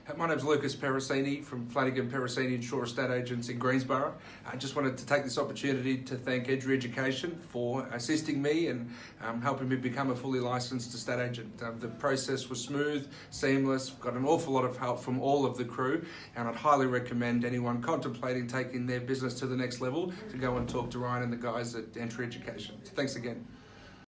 My name's Lucas Peressini from Flanagan Peressini and Shaw Estate Agents in Greensborough. I just wanted to take this opportunity to thank Edgery Education for assisting me and helping me become a fully licensed estate agent. The process was smooth, seamless, got an awful lot of help from all of the crew, and I'd highly recommend anyone contemplating taking their business to the next level to go and talk to Ryan and the guys at Edgery Education. So thanks again.